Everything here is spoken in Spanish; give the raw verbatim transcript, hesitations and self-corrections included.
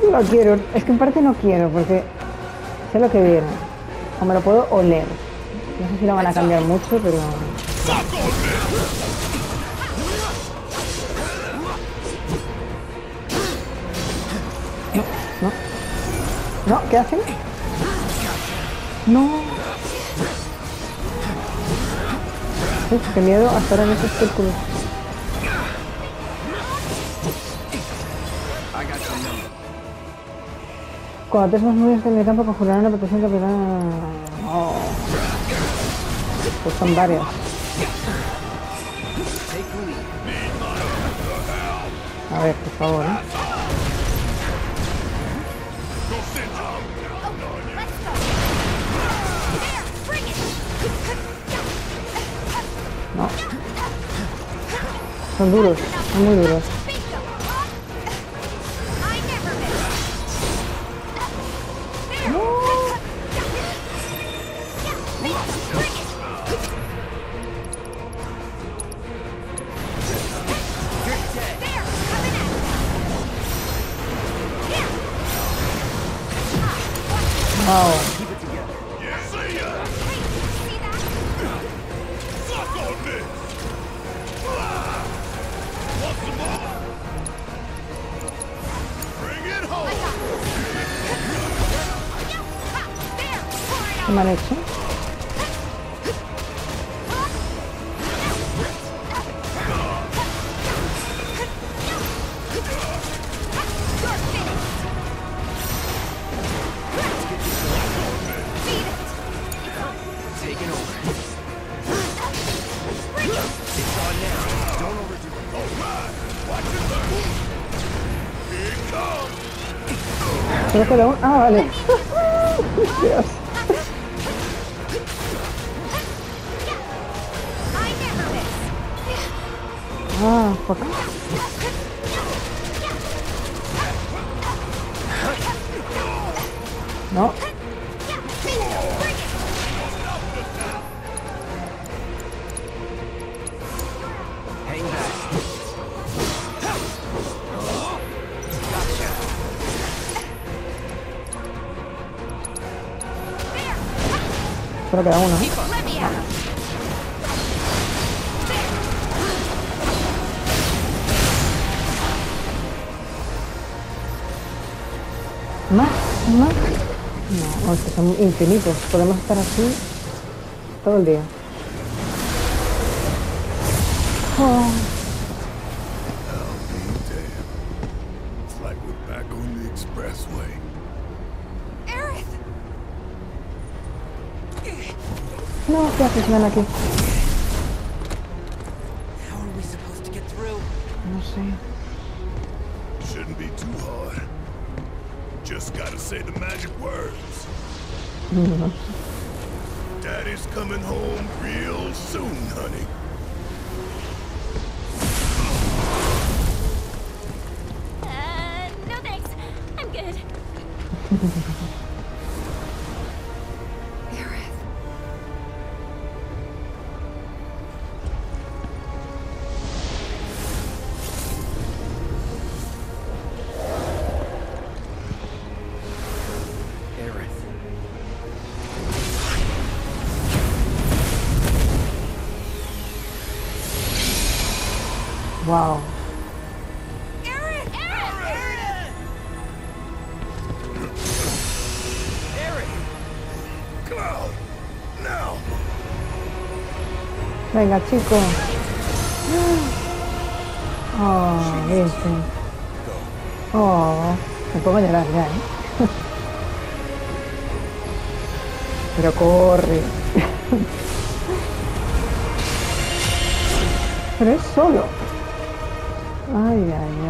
No quiero, es que en parte no quiero porque sé lo que viene. O me lo puedo oler. No sé si lo van a cambiar mucho, pero... No, no. No, ¿qué hacen? No. Uf, qué miedo estar en esos círculos. Cuando te más nubes en el campo conjurarán la protección capitana. Oh. Pues son varias. A ver, por favor, ¿eh? No. Son duros, son muy duros. Wow. ¿Qué me han hecho? Solo queda un... Ah, vale. Dios. Ah, fuck. No. Solo queda uno, ¿eh? ¿Más? ¿Más? No, es que son infinitos. Podemos estar así todo el día. Oh. No, ¿qué haces, man, aquí? No sé. Shouldn't be too hard. Just gotta say the magic words. Daddy's coming home real soon, honey. Uh, no thanks. I'm good. Wow. Aaron! Aaron! Aaron! Cloud! Now! Venga, chico. Oh, Vincent. Oh, me pongo a llorar ya, ¿eh? Pero corre. Pero es solo. Ay, ay,